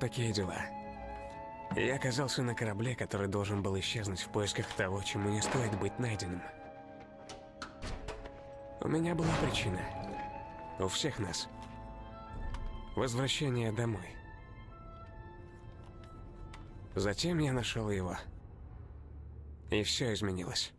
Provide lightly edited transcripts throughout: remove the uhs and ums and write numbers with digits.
Такие дела. Я оказался на корабле, который должен был исчезнуть в поисках того, чему не стоит быть найденным. У меня была причина. У всех нас. Возвращение домой. Затем я нашел его. И все изменилось.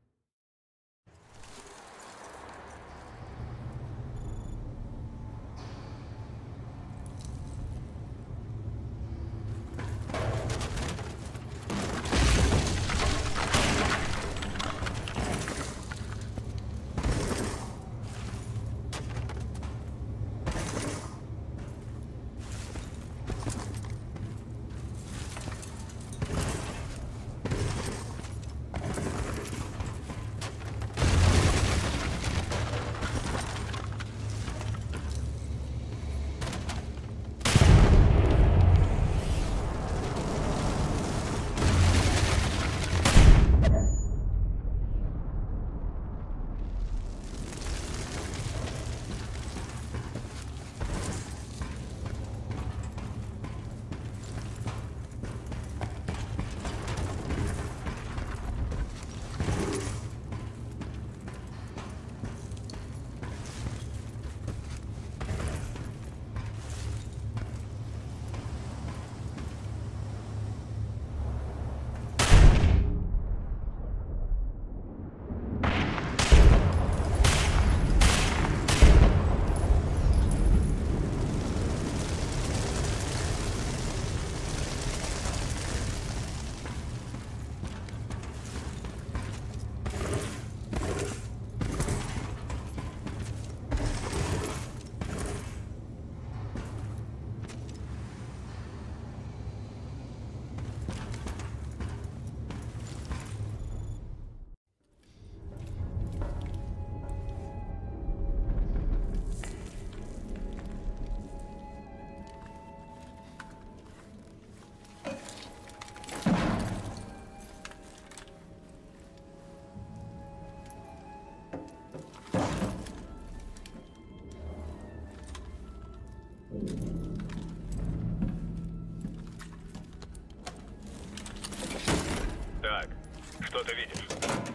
Так, что ты видишь?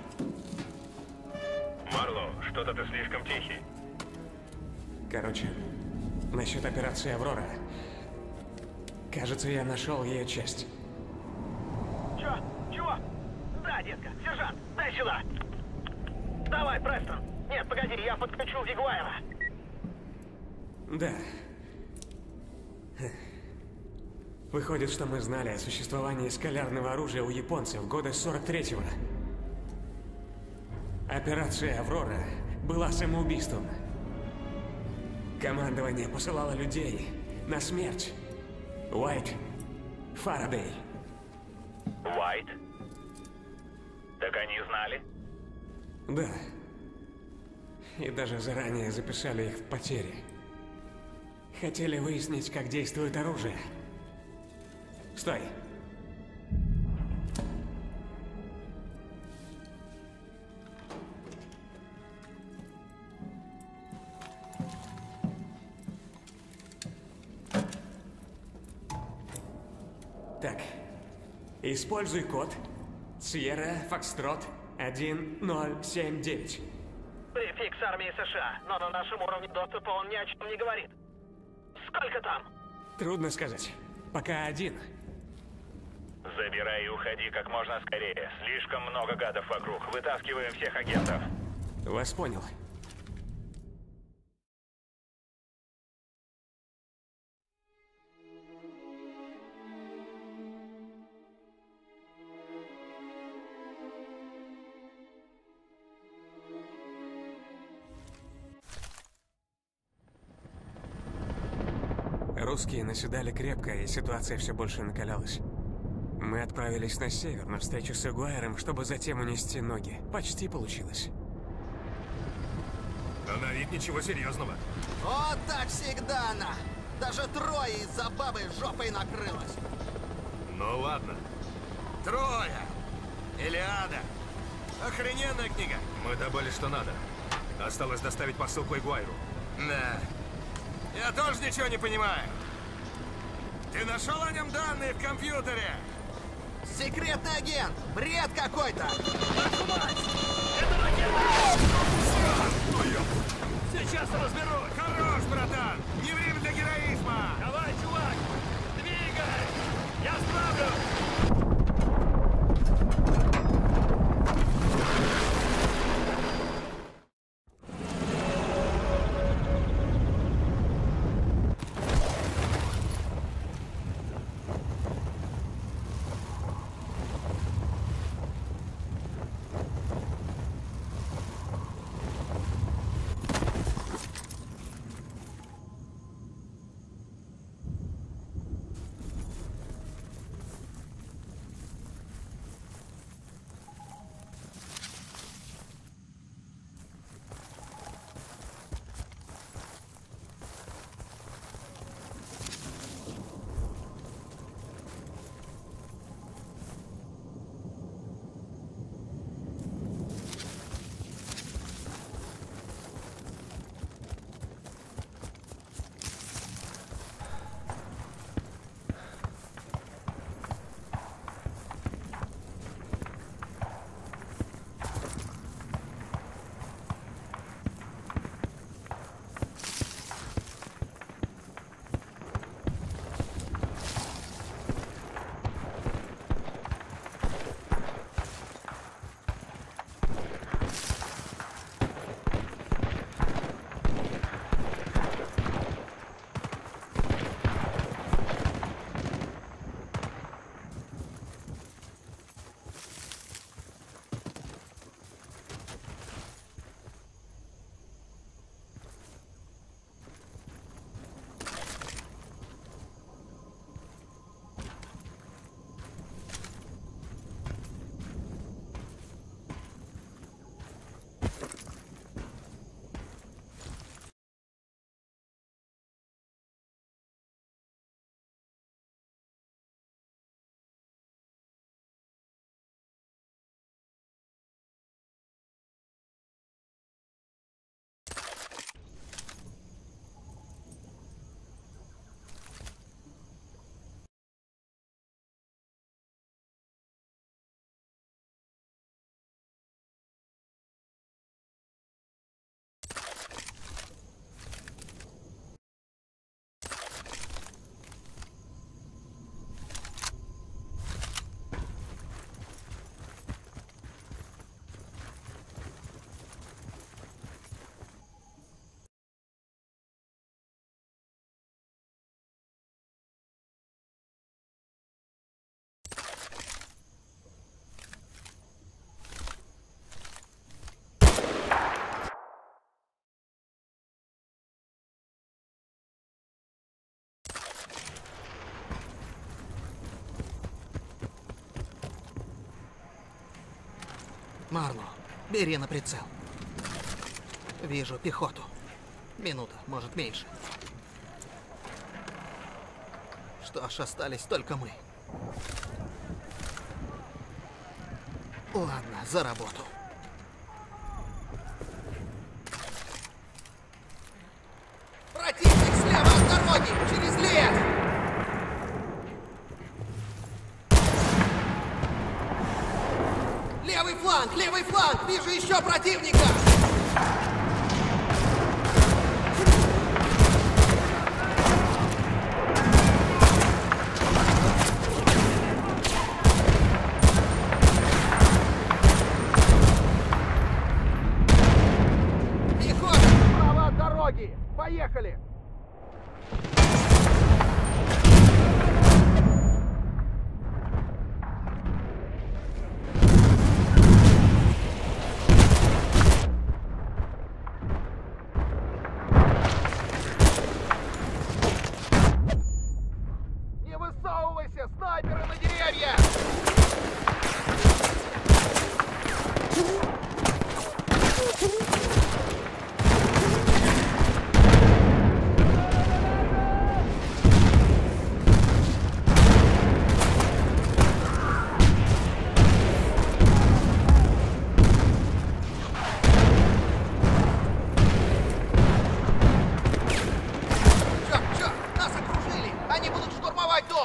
Марло, что-то ты слишком тихий. Короче, насчет операции «Аврора». Кажется, я нашел ее часть. Чё? Чего? Да, детка, сержант, дай сюда. Давай, Престон. Нет, погоди, я подключу Вигуайра. Да. Выходит, что мы знали о существовании скалярного оружия у японцев года 43-го. Операция «Аврора» была самоубийством. Командование посылало людей на смерть. Уайт, Фарадей. Уайт? Так они знали? Да. И даже заранее записали их в потери. Хотели выяснить, как действует оружие. Стой. Так. Используй код Сьерра Фокстрот 1079. Префикс армии США, но на нашем уровне доступа он ни о чем не говорит. Сколько там? Трудно сказать. Пока один. Забирай и уходи как можно скорее. Слишком много гадов вокруг. Вытаскиваем всех агентов. Вас понял. Русские наседали крепко, и ситуация все больше накалялась. Мы отправились на север на встречу с Игуайром, чтобы затем унести ноги. Почти получилось. А на вид ничего серьезного. Вот так всегда она! Даже Трое из-за бабы жопой накрылась. Ну ладно. Трое! Илиада! Охрененная книга! Мы добыли, что надо. Осталось доставить посылку Игуайру. Да. Я тоже ничего не понимаю. Ты нашел о нем данные в компьютере? Секретный агент! Бред какой-то! Сейчас разберусь! Хорош, братан! Не время для героизма! Давай, чувак! Двигай! Я справлюсь! Марло, бери на прицел. Вижу пехоту. Минута, может, меньше. Что ж, остались только мы. Ладно, за работу. Противник слева от дороги, через лес! Левый фланг! Вижу еще противника! Пехота справа от дороги! Поехали! Снайперы на деревья! Черт, нас окружили! Они будут штурмовать дом!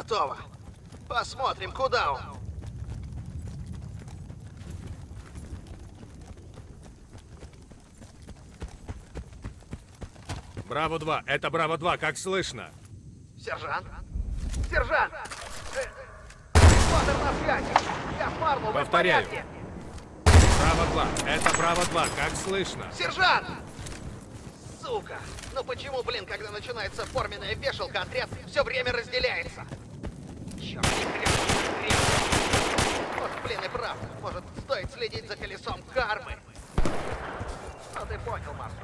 Готово. Посмотрим, куда он. Браво-2, это Браво-2, как слышно? Сержант? Сержант! Поттер на связи! Я в Марлоу, вы в Повторяю. порядке? Браво-2, это Браво-2, как слышно? Сержант! Сука! Ну почему, блин, когда начинается форменная вешалка, отряд все время разделяется? Черт, не хрен. Может, блин, и правда. Может, стоит следить за колесом кармы? Ну ты понял, Марсо.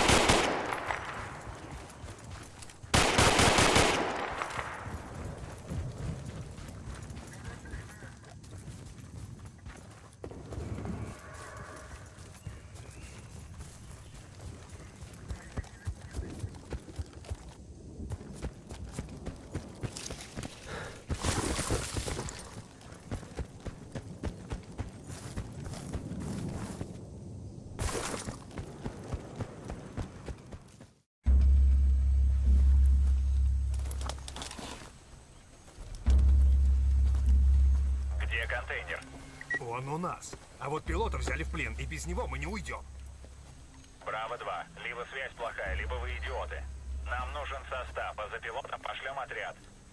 Где контейнер? Он у нас. А вот пилота взяли в плен, и без него мы не уйдем. Браво-2, либо связь плохая, либо вы идиоты. Нам нужен состав, а за пилотом пошлем отряд.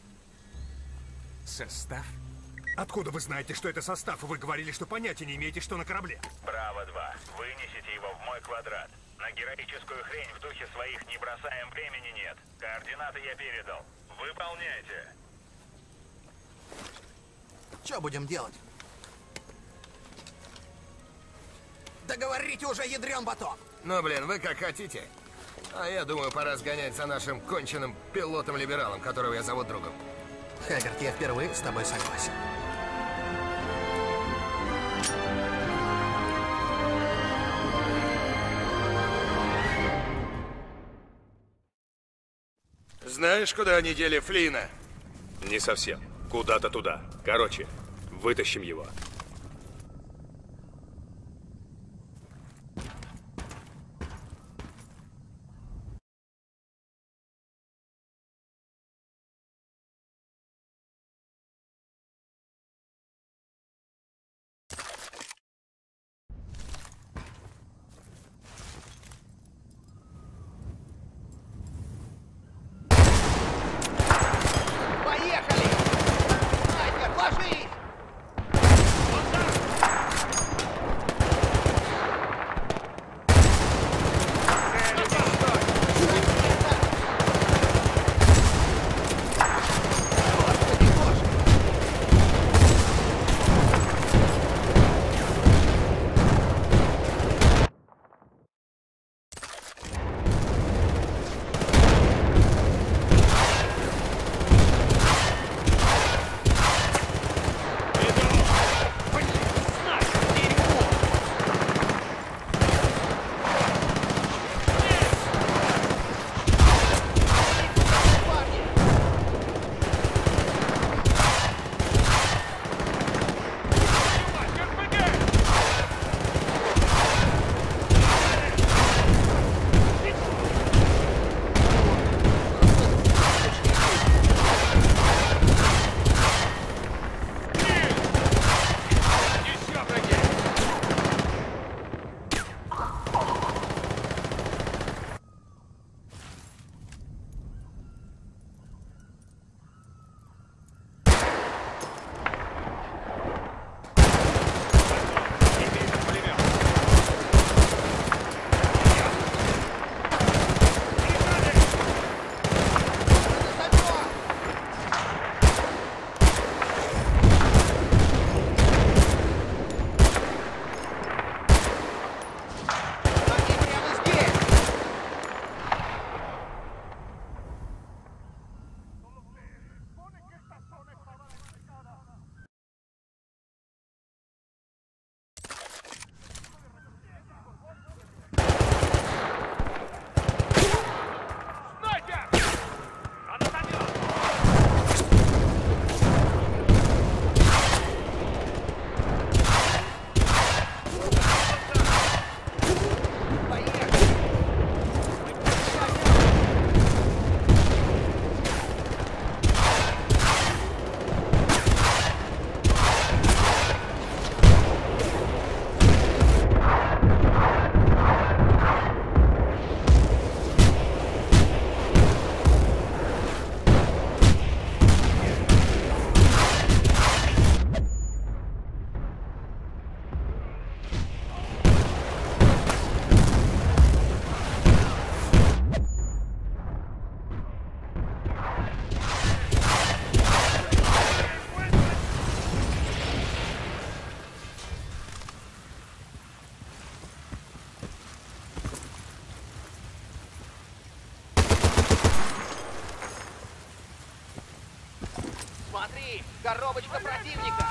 Состав? Откуда вы знаете, что это состав? Вы говорили, что понятия не имеете, что на корабле. Браво-2, вынесите его в мой квадрат. На героическую хрень в духе своих не бросаем, времени нет. Координаты я передал. Выполняйте. Что будем делать? Договорите уже, ядрен батон! Ну, блин, вы как хотите. А я думаю, пора сгонять за нашим конченным пилотом-либералом, которого я зову другом. Хаггард, я впервые с тобой согласен. Знаешь, куда они дели Флина? Не совсем. Куда-то туда. Короче, вытащим его. Поехали! Снайпер, ложись! Смотри! Коробочка противника!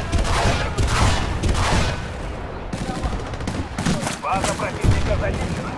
База противника зачищена.